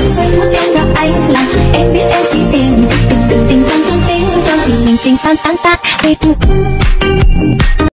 giây phút em gặp anh là em biết em si tình, từng từng tình tăng thương tiếng cho thì mình tình tan tan tan.